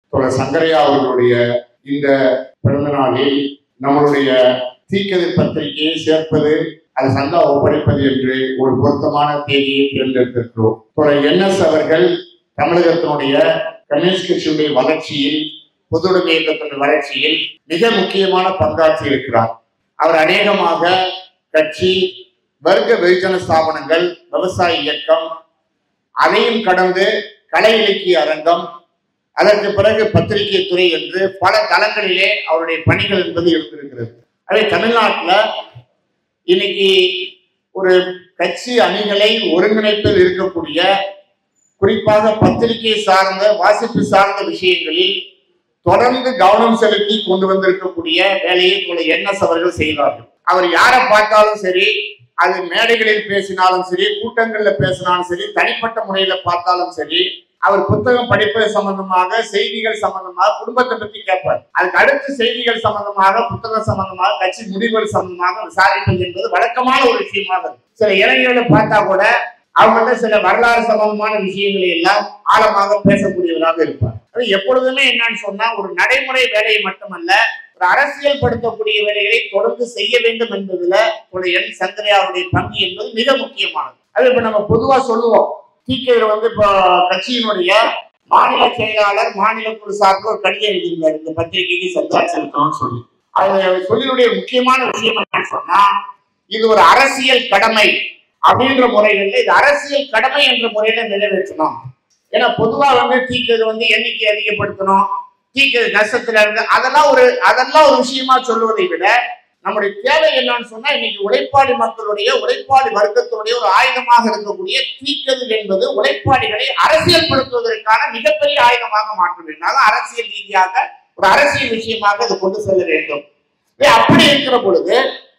சங்கரையா அவர்களுடைய இந்த பிறந்த நாளில் நம்மளுடைய தீக்கதிர் பத்திரிகையை சேர்ப்பது, அது சந்தா ஒப்படைப்பது என்று ஒரு பொருத்தமான தேதியை தேர்ந்தெடுத்திருக்கிறோம். NS அவர்கள் தமிழகத்தினுடைய கம்யூனிஸ்ட் கட்சியுடைய வளர்ச்சியில், பொதுவுடைமை இயக்கத்தினுடைய வளர்ச்சியில் மிக முக்கியமான பங்காற்றி இருக்கிறார். அவர் அநேகமாக கட்சி, வர்க்க வெகுஜன ஸ்தாபனங்கள், விவசாய இயக்கம், அதையும் கடந்து கலை இலக்கிய அரங்கம், அதற்கு பிறகு பத்திரிகை துறை என்று பல தளங்களிலே அவருடைய பணிகள் என்பது இருந்திருக்கிறது. அதே தமிழ்நாட்டில் இன்னைக்கு ஒரு கட்சி அணிகளை ஒருங்கிணைப்பில் இருக்கக்கூடிய, குறிப்பாக பத்திரிகை சார்ந்த, வாசிப்பு சார்ந்த விஷயங்களில் தொடர்ந்து கவனம் செலுத்தி கொண்டு வந்திருக்கக்கூடிய வேலையை NS அவர்கள் செய்வார்கள். அவர் யாரை பார்த்தாலும் சரி, அது மேடைகளில் பேசினாலும் சரி, கூட்டங்கள்ல பேசினாலும் சரி, தனிப்பட்ட முறையில பார்த்தாலும் சரி, அவர் புத்தகம் படிப்பது சம்பந்தமாக, செய்திகள் சம்பந்தமாக, குடும்பத்தை பத்தி கேட்பார். அதுக்கு அடுத்து செய்திகள் சம்பந்தமாக, புத்தகம் சம்பந்தமாக, கட்சி முடிவுகள் சம்பந்தமாக விசாரிப்பது என்பது வழக்கமான ஒரு விஷயமாக இருக்கு. சில இளைஞர்களை பார்த்தா கூட அவங்க சில வரலாறு சம்பந்தமான விஷயங்களை எல்லாம் ஆழமாக பேசக்கூடியவராக இருப்பார். அது எப்பொழுதுமே என்னன்னு சொன்னா, ஒரு நடைமுறை வேலையை மட்டுமல்ல, ஒரு அரசியல் படுத்தக்கூடிய வேலைகளை தொடர்ந்து செய்ய வேண்டும் என்பதுல சங்கரையாவுடைய பங்கு என்பது மிக முக்கியமானது. அது இப்ப நம்ம பொதுவா சொல்லுவோம், தீக்கதிர் இப்போ கட்சியினுடைய மாநில செயலாளர், மாநில குழு சார்ந்த ஒரு கடிதம் எழுதியிருந்தார் இந்த பத்திரிகைக்கு சந்தா செலுத்தணும்னு சொல்லி. அது சொல்லினுடைய முக்கியமான விஷயம் என்னன்னு சொன்னா, இது ஒரு அரசியல் கடமை அப்படின்ற முறைகள்ல, இது அரசியல் கடமை என்ற முறையில நிறைவேற்றணும். ஏன்னா பொதுவா தீக்கதிர் எண்ணிக்கை அதிகப்படுத்தணும், தீக்கதிர் நஷ்டத்துல இருந்து அதெல்லாம் ஒரு விஷயமா சொல்லுவதை விட, நம்முடைய தேவை என்னன்னு சொன்னா, இன்னைக்கு உழைப்பாளி மக்களுடைய, உழைப்பாளி வர்க்கத்தினுடைய ஒரு ஆயுதமாக இருக்கக்கூடிய தீக்கதிர் என்பது உழைப்பாளிகளை அரசியல் படுத்துவதற்கான மிகப்பெரிய ஆயுதமாக மாற்ற வேண்டும். அதான் அரசியல் ரீதியாக ஒரு அரசியல் விஷயமாக இது கொண்டு செல்ல வேண்டும். அப்படி இருக்கிற பொழுது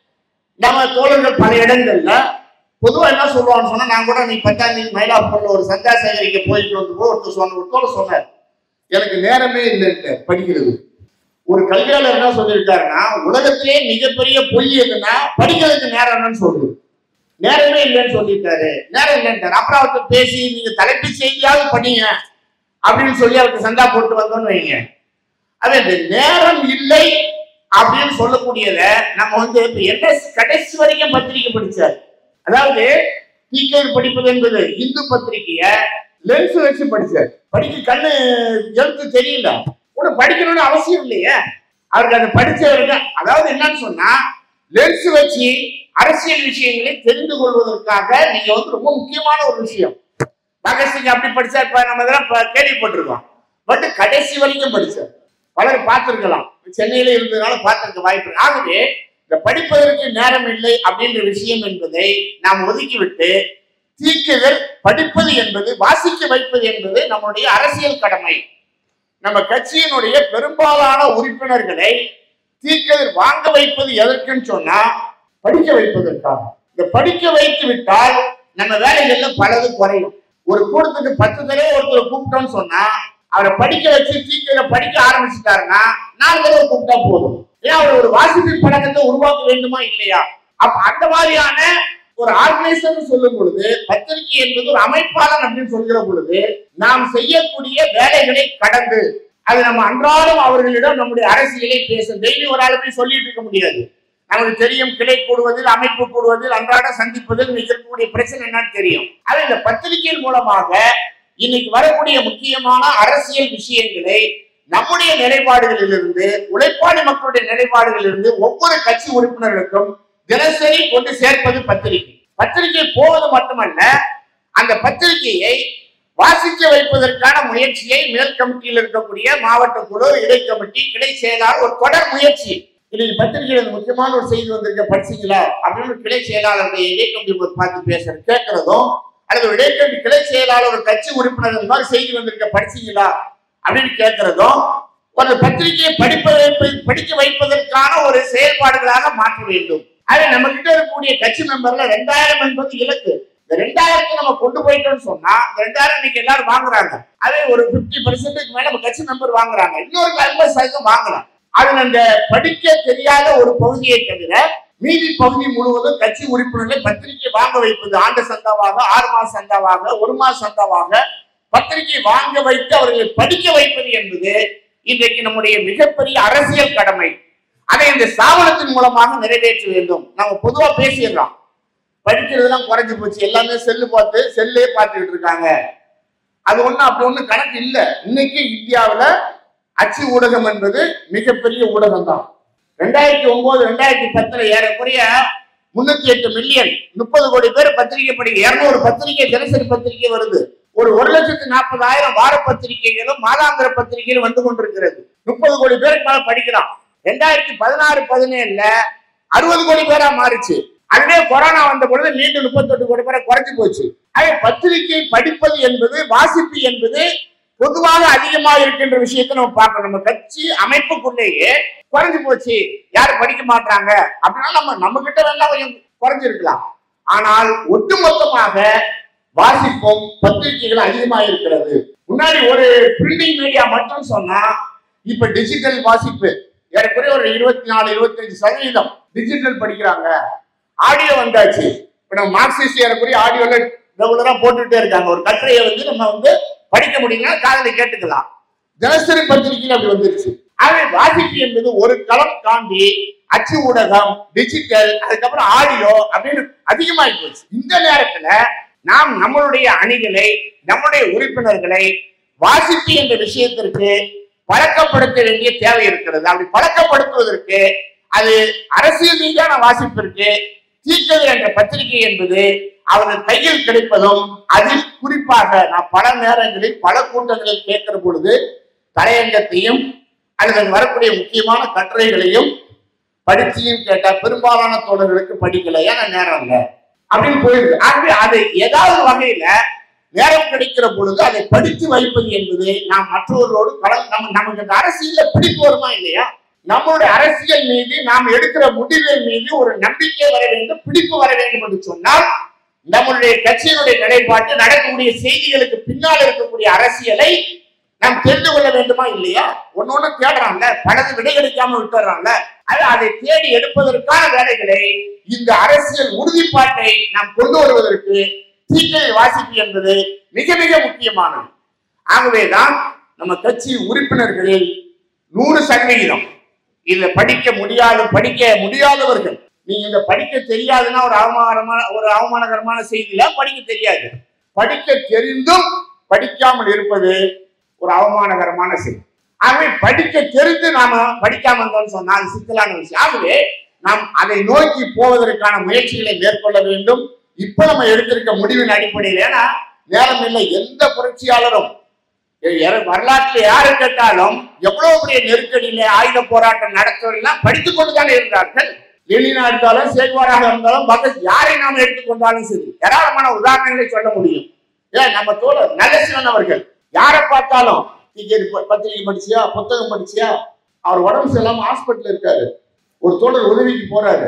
நம்ம தோழர்கள் பல இடங்கள்ல பொதுவா என்ன சொல்லுவான்னு சொன்னா, நான் கூட நீ மயிலாப்பூர்ல ஒரு சந்தா சேகரிக்க போயிட்டு வந்து ஒருத்தர் சொன்னார், எனக்கு நேரமே இல்லைன்னு படிக்கிறது. ஒரு கல்வியாளர் என்ன சொல்லியிருக்காருன்னா, உலகத்திலே மிகப்பெரிய பொய் எதுன்னா படிக்கிறதுக்கு நேரம்னு சொல்லுது. நேரமே இல்லைன்னு சொல்லியிருக்காரு, நேரம் இல்லைன்றாரு. அப்புறம் அவர்கிட்ட பேசி நீங்க தலைப்பு செய்தியாவது படிங்க அப்படின்னு சொல்லி அவருக்கு சந்தா போட்டு வந்தோம்னு வைங்க. அது நேரம் இல்லை அப்படின்னு சொல்லக்கூடியத நம்ம NS கடைசி வரைக்கும் பத்திரிகை படிச்சார். அதாவது தீக்கதிர் படிப்பது என்பது இந்து பத்திரிகைய லென்ஸ் வச்சு படிச்சார். படிக்க கண்ணு எழுத்து தெரியல, கூட படிக்கணும்னு அவசியம் இல்லையே. அவருக்கு அதை படிச்சவருக்கு, அதாவது என்னன்னு சொன்னா, லென்ஸ் வச்சு அரசியல் விஷயங்களை தெரிந்து கொள்வதற்காக நீங்க ரொம்ப முக்கியமான ஒரு விஷயம். பகத்சிங் அப்படி படிச்சா இப்ப நம்ம இதெல்லாம் கேள்விப்பட்டிருக்கோம். பட் கடைசி வரைக்கும் படிச்சார். பலர் பார்த்திருக்கலாம், சென்னையில இருந்ததுனால பார்த்திருக்க வாய்ப்பு. ஆகவே இந்த படிப்பதற்கு நேரம் இல்லை அப்படின்ற விஷயம் என்பதை நாம் ஒதுக்கிவிட்டு, தீக்கதிர் படிப்பது என்பது, வாசிக்க வைப்பது என்பது நம்முடைய அரசியல் கடமை. நம்ம கட்சியினுடைய பெரும்பாலான உறுப்பினர்களை தீக்கதிர் வாங்க வைப்பது எதற்குன்னு சொன்னா, படிக்க வைப்பதற்காக. இந்த படிக்க வைத்து விட்டால் நம்ம வேலைகள்ல பலது குறையும். ஒரு கூட்டத்துக்கு 10 தடவை ஒருத்தர் கூப்பிட்டோம்னு சொன்னா, அவரை படிக்க வச்சு தீக்கதிரை படிக்க ஆரம்பிச்சுட்டாருன்னா 4 தடவை கூப்பிட்டா போதும். ஏன் அவர் ஒரு வாசிப்பு பழக்கத்தை உருவாக்க வேண்டுமா இல்லையா? அப்ப அந்த மாதிரியான ஒரு ஆர்கனைசர் சொல்லும் பொழுது, பத்திரிகை என்பது ஒரு அமைப்பாளன் அப்படின்னு சொல்கிற பொழுது, நாம் செய்யக்கூடிய வேலைகளை கடந்து, அது நம்ம அன்றாடம் அவர்களிடம் நம்முடைய அரசியலை பேசும். டெய்லி ஒரு ஆள் போய் சொல்லிட்டு இருக்க முடியாது. நமக்கு தெரியும், கிளை கூடுவதில், அமைப்பு கூடுவதில், அன்றாட சந்திப்பதில் இருக்கக்கூடிய பிரச்சனை என்னன்னு தெரியும். அது இந்த பத்திரிகையின் மூலமாக இன்னைக்கு வரக்கூடிய முக்கியமான அரசியல் விஷயங்களை நம்முடைய நிலைப்பாடுகளிலிருந்து, உழைப்பாளி மக்களுடைய நிலைப்பாடுகளிலிருந்து ஒவ்வொரு கட்சி உறுப்பினர்களுக்கும் தினசரி கொண்டு சேர்ப்பது பத்திரிகை. பத்திரிகை போவது மட்டுமல்ல, அந்த பத்திரிகையை வாசிக்க வைப்பதற்கான முயற்சியை மேல் கமிட்டியில் இருக்கக்கூடிய மாவட்ட குழு, இடை கமிட்டி, கிளை செயலாளர் ஒரு தொடர் முயற்சி. இன்னைக்கு பத்திரிகையில் முக்கியமான ஒரு செய்தி வந்திருக்க, படிச்சீங்களா அப்படின்னு கிளை செயலாளருடைய இடை கமிட்டி பார்த்து கேட்கிறதும், அல்லது இடை கமிட்டி கிளை செயலாளர் ஒரு கட்சி உறுப்பினர் இந்த மாதிரி செய்தி வந்திருக்க, படிச்சீங்களா அப்படின்னு கேட்கிறதும் ஒரு பத்திரிகையை படிக்க வைப்பதற்கான ஒரு செயல்பாடுகளாக மாற்ற வேண்டும். அது நம்ம கிட்ட இருக்கக்கூடிய கட்சி மெம்பர்ல 2000 என்பது இலக்கு. இந்த 2000 நம்ம கொண்டு போயிட்டோம்னு சொன்னா, 2000 இன்னைக்கு எல்லாரும் வாங்குறாங்க. அதே ஒரு 50% மேல நம்ம கட்சி மெம்பர் வாங்குறாங்க. இன்னொரு 50% வாங்கலாம். அதுல அந்த படிக்க தெரியாத ஒரு பகுதியை தவிர மீதி பகுதி முழுவதும் கட்சி உறுப்பினர்களை பத்திரிகை வாங்க வைப்பது, ஆண்டு சந்தாவாக, 6 மாச சந்தாவாக, 1 மாச சந்தாவாக பத்திரிகை வாங்க வைத்து அவர்களை படிக்க வைப்பது என்பது இன்றைக்கு நம்முடைய மிகப்பெரிய அரசியல் கடமை. அதை இந்த ஸ்தாபனத்தின் மூலமாக நிறைவேற்ற வேண்டும். நம்ம பொதுவா பேசிடுறோம், படிக்கிறதுலாம் குறைஞ்சு போச்சு, எல்லாமே செல்லே பார்த்துக்கிட்டு இருக்காங்க. அது ஒண்ணு அப்படி ஒண்ணு கணக்கு இல்லை. இன்னைக்கு இந்தியாவில் அச்சு ஊடகம் என்பது மிகப்பெரிய ஊடகம் தான். 2009 2010 ஏறக்குறைய 308 மில்லியன் 30 கோடி பேர் பத்திரிகை படிக்க 200 பத்திரிகை தினசரி பத்திரிகை வருது. ஒரு 1,40,000 வார பத்திரிகைகளும் மாதாந்திர பத்திரிகைகளும் வந்து கொண்டிருக்கிறது. 30 கோடி பேருக்கு மேல படிக்கிறான். 2016-17 60 கோடி பேரா மாறிச்சு. அதுவே கொரோனா வந்த பொழுது மீண்டும் 38 கோடி பேரை குறைஞ்சு போச்சு. அதே பத்திரிகை படிப்பது என்பது, வாசிப்பு என்பது பொதுவாக அதிகமாக இருக்கின்ற விஷயத்தை நம்ம பார்க்கணும். நம்ம கட்சி அமைப்புக்குள்ளேயே குறைஞ்சு போச்சு, யாரும் படிக்க மாட்டாங்க அப்படின்னா நம்ம கிட்ட வேணா கொஞ்சம் குறைஞ்சிருக்கலாம். ஆனால் ஒட்டுமொத்தமாக வாசிப்பும் பத்திரிகைகள் அதிகமாக இருக்கிறது. முன்னாடி ஒரு பிரிண்டிங் மீடியா மட்டும் சொன்னா இப்ப டிஜிட்டல் வாசிப்பு ஏறக்குறைய ஒரு 24-25% டிஜிட்டல் படிக்கிறாங்க. ஆடியோ வந்தாச்சு. இப்ப நம்ம மார்க்சிஸ்ட் ஏறக்குறைய ஆடியோல ரெகுலரா போட்டுட்டே இருக்காங்க. ஒரு கட்டுரையை நம்ம படிக்க முடியும்னா காதலை கேட்டுக்கலாம். தினசரி பத்திரிகையில் அப்படி வந்துருச்சு. ஆகவே வாசிப்பு என்பது ஒரு களம் தாண்டி அச்சு ஊடகம், டிஜிட்டல், அதுக்கப்புறம் ஆடியோ அப்படின்னு அதிகமாகி போச்சு. இந்த நேரத்துல நாம் நம்மளுடைய அணிகளை, நம்முடைய உறுப்பினர்களை வாசிப்பு என்ற விஷயத்திற்கு பழக்கப்படுத்த வேண்டிய தேவை இருக்கிறது. அப்படி பழக்கப்படுத்துவதற்கு அது அரசியல் ரீதியான வாசிப்பிற்கு தீக்கதிர் என்ற பத்திரிகை என்பது அவர்கள் கையில் கிடைப்பதும், அதில் குறிப்பாக நான் பல நேரங்களில் பல கூட்டங்களில் கேட்கிற பொழுது தலையங்கத்தையும் அல்லது வரக்கூடிய முக்கியமான கட்டுரைகளையும் படிச்சியும் கேட்டா பெரும்பாலான தோழர்களுக்கு படிக்கல, ஏன்னா நேரம் இல்லை அப்படின்னு போயிடுது. ஆகவே அதை ஏதாவது வகையில நேரம் கிடைக்கிற பொழுது அதை படித்து வைப்பது என்பது நாம் மற்றவர்களோடு நமக்கு இந்த அரசியல பிடிப்பு வருமா இல்லையா? நம்மளுடைய அரசியல் மீது நாம் எடுக்கிற முடிவுகள் மீது ஒரு நம்பிக்கை வர வேண்டும், பிடிப்பு வர வேண்டும் என்று சொன்னால் நம்மளுடைய கட்சியினுடைய நிலைப்பாட்டு, நடக்கக்கூடிய செய்திகளுக்கு பின்னால் இருக்கக்கூடிய அரசியலை நாம் தெரிந்து கொள்ள வேண்டுமா இல்லையா? ஒன்னொன்னு தேடுறாங்க, பலது விடை கிடைக்காம விட்டுறாங்க. அதை தேடி எடுப்பதற்கான வேலைகளை, இந்த அரசியல் உறுதிப்பாட்டை நாம் கொண்டு வருவதற்கு தீக்கதிர் வாசிப்பு என்பது மிக மிக முக்கியமானது. ஆகவேதான் நம்ம கட்சி உறுப்பினர்களில் 100% இதுல படிக்க முடியாதவர்கள், நீங்க இந்த படிக்க தெரியாதுன்னா ஒரு அவமானகரமான செய்தியில படிக்க தெரியாது. படிக்க தெரிந்தும் படிக்காமல் இருப்பது ஒரு அவமானகரமான செய்தி. ஆகவே படிக்க தெரிந்து நாம படிக்காம இருந்தோம்னு சொன்னா அது சிக்கலான விஷயம். ஆகவே நாம் அதை நோக்கி போவதற்கான முயற்சிகளை மேற்கொள்ள வேண்டும். இப்ப நம்ம எடுத்திருக்க முடிவின் அடிப்படையில், ஏன்னா நேரம் இல்லை. எந்த புரட்சியாளரும் வரலாற்றில் யாரு கேட்டாலும் எவ்வளவு பெரிய நெருக்கடியில ஆயுத போராட்டம் நடத்துவதெல்லாம் படித்துக் கொண்டுதான் இருந்தார்கள். லெனினா இருந்தாலும், சேகுவாராக இருந்தாலும், பகத் யாரை நாம் எடுத்துக்கொண்டாலும் சரி, ஏராளமான உதாரணங்களை சொல்ல முடியும். ஏன் நம்ம தோழர் நல்லசிவன் அவர்கள் யாரை பார்த்தாலும் பத்திரிகை படிச்சியா, புத்தகம் படிச்சியா, அவர் உடம்பு சரியில்லாம ஹாஸ்பிட்டல் இருக்காரு, ஒரு தோழர் உதவிக்கு போறாரு,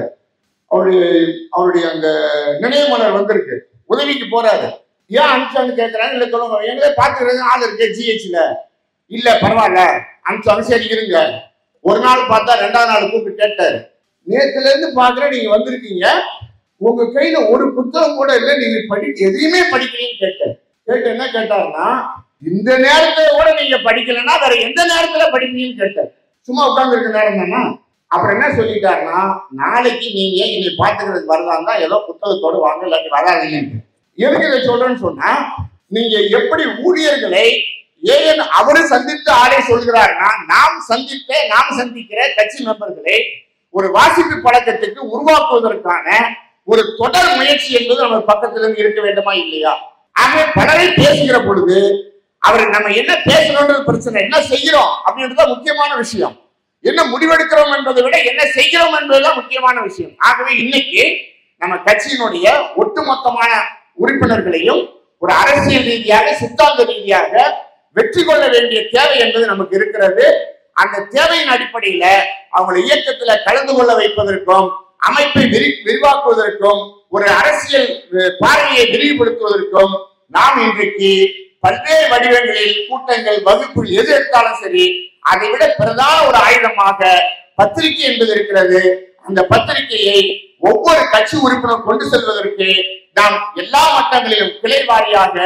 அவருடைய அந்த நினைவு மலர் வந்திருக்கு, உதவிக்கு போறாரு. ஏன் அனுப்பிச்சான்னு கேட்கிறாங்க. இல்ல சொல்லுங்க, எங்களே பார்த்துக்கிறது ஆள் இருக்கு ஜிஹெச்ல, இல்ல பரவாயில்ல அனுப்பிச்சாலும் சரி இருங்க. ஒரு நாள் பார்த்தா 2வது நாள் கூப்பிட்டு கேட்டாரு, நேத்துல இருந்து பாக்குறேன் நீங்க வந்திருக்கீங்க, உங்க கையில ஒரு புத்தகம் கூட இல்லை, நீங்க எதையுமே படிக்கிறீங்கன்னு கேட்டு என்ன கேட்டாருன்னா, இந்த நேரத்துல கூட நீங்க படிக்கலன்னா வேற எந்த நேரத்துல படிப்பீங்கன்னு கேட்டார். சும்மா உட்கார்ந்து இருக்க நேரம் தானா? அப்புறம் என்ன சொல்லிட்டாருன்னா, நாளைக்கு நீங்க என்னை பார்த்துக்கிறதுக்கு வரலான்னா ஏதோ புத்தகத்தோடு வாங்க, இல்லாட்டி வராதீங்க. எதுக்கு இதை சொல்றேன்னு சொன்னா, நீங்க எப்படி ஊழியர்களை ஏன் அவரு சந்தித்த ஆளை சொல்கிறாருன்னா, நாம் சந்திக்கிற கட்சி மெம்பர்களை ஒரு வாசிப்பு பழக்கத்துக்கு உருவாக்குவதற்கான ஒரு தொடர் முயற்சி என்பது நம்ம பக்கத்துல இருந்து இருக்க வேண்டுமா இல்லையா? ஆகவே பலரை பேசுகிற பொழுது அவர் நம்ம என்ன பேசணும்ன்றது பிரச்சனை, என்ன செய்கிறோம் அப்படின்றத முக்கியமான விஷயம். என்ன முடிவெடுக்கிறோம் என்பதை விட என்ன செய்கிறோம் என்பதுதான் முக்கியமான விஷயம். ஆகவே இன்னைக்கு நம்ம கட்சியினுடைய ஒட்டுமொத்தமான உறுப்பினர்களையும் ஒரு அரசியல் ரீதியாக, சித்தாந்த ரீதியாக வெற்றி கொள்ள வேண்டிய தேவை என்பது நமக்கு இருக்கிறது. அந்த தேவையின் அடிப்படையில அவங்களை இயக்கத்துல கலந்து கொள்ள வைப்பதற்கும், அமைப்பை விரிவாக்குவதற்கும், ஒரு அரசியல் பார்வையை விரிவுபடுத்துவதற்கும் நாம் இன்றைக்கு பல்வேறு வடிவங்களில் கூட்டங்கள், வகுப்பு எது எடுத்தாலும் சரி, அதை விட பிரதான ஒரு ஆயுதமாக பத்திரிகை என்பது இருக்கிறது. அந்த பத்திரிகையை ஒவ்வொரு கட்சி உறுப்பினர் கொண்டு செல்வதற்கு நாம் எல்லா மட்டங்களிலும் கிளை வாரியாக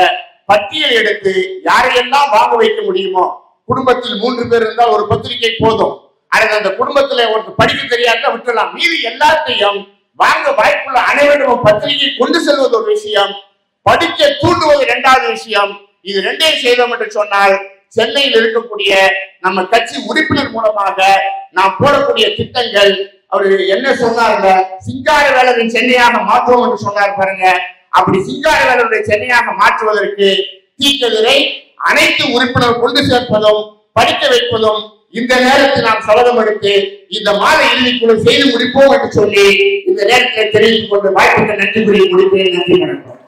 பட்டியல் எடுத்து யாரையெல்லாம் வாங்க வைக்க முடியுமோ, குடும்பத்தில் 3 பேர் இருந்தால் ஒரு பத்திரிகை போதும், அல்லது அந்த குடும்பத்துல ஒரு படிக்க தெரியாத விட்டுலாம், மீறி எல்லாத்தையும் வாங்க வாய்ப்புள்ள அனைவரும் பத்திரிகை கொண்டு செல்வது ஒரு விஷயம், படிக்க தூண்டுவது 2வது விஷயம். இது 2ஐயும் செய்தோம் என்று சொன்னால் சென்னையில் இருக்கக்கூடிய நம்ம கட்சி உறுப்பினர் மூலமாக நாம் போடக்கூடிய திட்டங்கள், அவரு என்ன சொன்னார்ல, சிங்கார வேலரின் சென்னையாக மாற்றுவோம் என்று சொன்னார் பாருங்க. அப்படி சிங்கார வேலருடைய சென்னையாக மாற்றுவதற்கு தீக்கதிரை அனைத்து உறுப்பினர் கொண்டு சேர்ப்பதும் படிக்க வைப்பதும் இந்த நேரத்தில் நாம் சபதம் எடுத்து இந்த மாத இறுதிக்குள் செய்து முடிப்போம் என்று சொல்லி இந்த நேரத்தில் தெரிவித்துக் கொண்டு வாய்ப்புக்கு நன்றி கூறி முடிப்பேன். நன்றி வணக்கம்.